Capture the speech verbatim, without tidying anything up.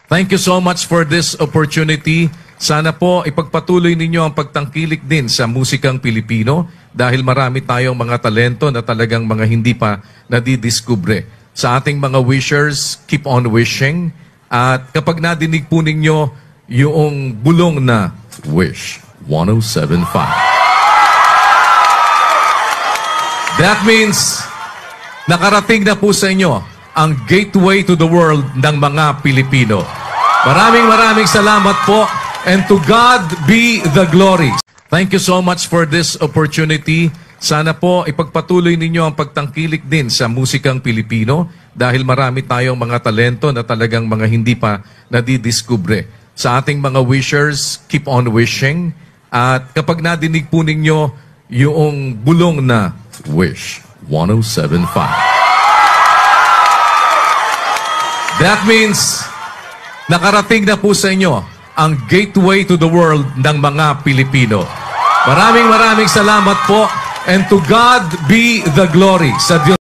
Thank you so much for this opportunity. Sana po ipagpatuloy ninyo ang pagtangkilik din sa musikang Pilipino dahil marami tayong mga talento na talagang mga hindi pa nadidiskubre. Sa ating mga wishers, keep on wishing. At kapag nadinig po ninyo yung bulong na Wish one oh seven point five. That means nakarating na po sa inyo ang gateway to the world ng mga Pilipino. Maraming maraming salamat po. And to God be the glory. Thank you so much for this opportunity. Sana po ipagpatuloy ninyo ang pagtangkilik din sa musikang Pilipino dahil marami tayong mga talento na talagang mga hindi pa nadidiskubre. Sa ating mga wishers, keep on wishing. At kapag nadinig po ninyo yung bulong na Wish one oh seven point five. That means nakarating na po sa inyo ang gateway to the world ng mga Pilipino. Maraming maraming salamat po. And to God be the glory. Sa Diyos.